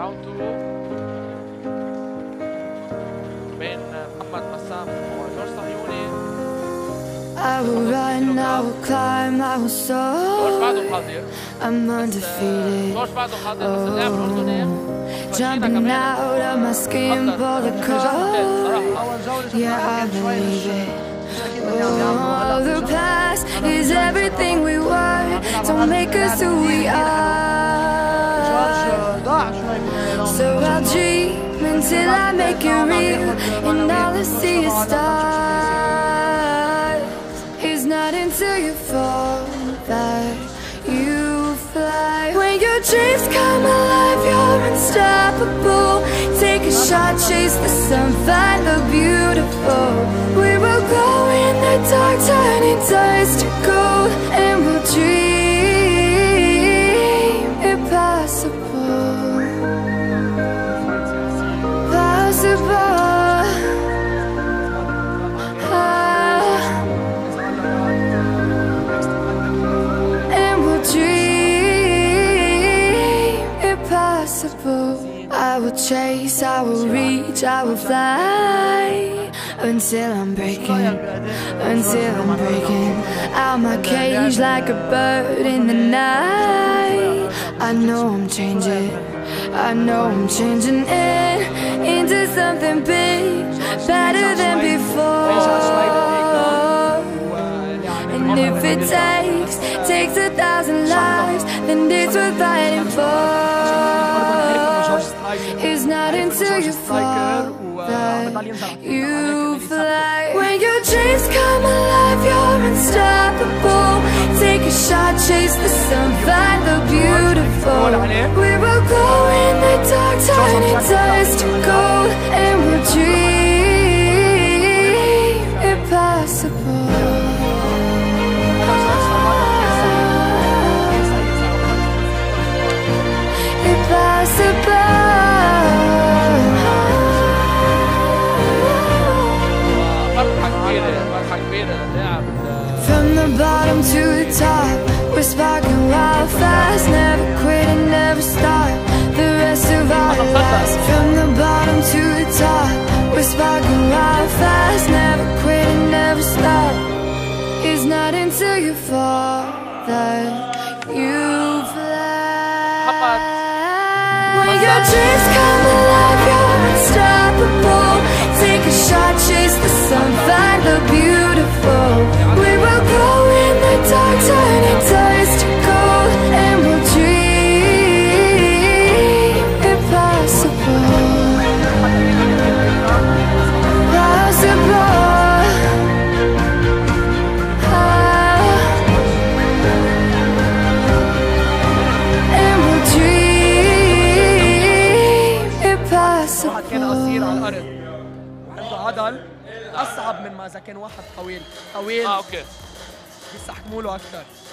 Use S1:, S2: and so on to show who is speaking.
S1: راوند 2 بين محمد بسام وجورج صهيوني.
S2: I will run, I will climb, I will soar. I'm undefeated. Jumping out of my skin, pull the cord. Yeah, I believe it. Oh, the past is everything we were. Don't make us who we are. So I'll dream until I make it real, and all I see is stars. It's not until you fall that you fly. When your dreams come alive, you're unstoppable. Take a shot, chase the sun, find the beautiful. We will go in the dark, turning dust to gold, and we'll dream impossible. Possible. I will chase, I will reach, I will fly until I'm breaking, until I'm breaking out my cage like a bird in the night. I know I'm changing, I know I'm changing it into something big, better than before. And if it takes 1,000 lives, then it's worth fighting for. It's not until you fall that you fly. When your dreams come alive, you're unstoppable. Take a shot, chase the sun, find the beautiful. We will go in the dark, turning dust to gold, and we'll dream impossible. Impossible. From the bottom to the top, we're sparking wild fast. Never quit and never stop the rest of our lives. From the bottom to the top, we're sparking wild fast. Never quit and never stop. It's not until you fall that you fly. When your dreams come alive, you're unstoppable. Take a shot, chase the sun, find the beautiful. We will go in the dark, turning dust to gold, and we'll dream impossible. Possible. And we'll dream impossible.
S3: واحد كان قصير على الأرض عنده عضل أصعب من ما إذا كان واحد طويل.
S1: اوكي
S3: بيستحكموا له أكثر.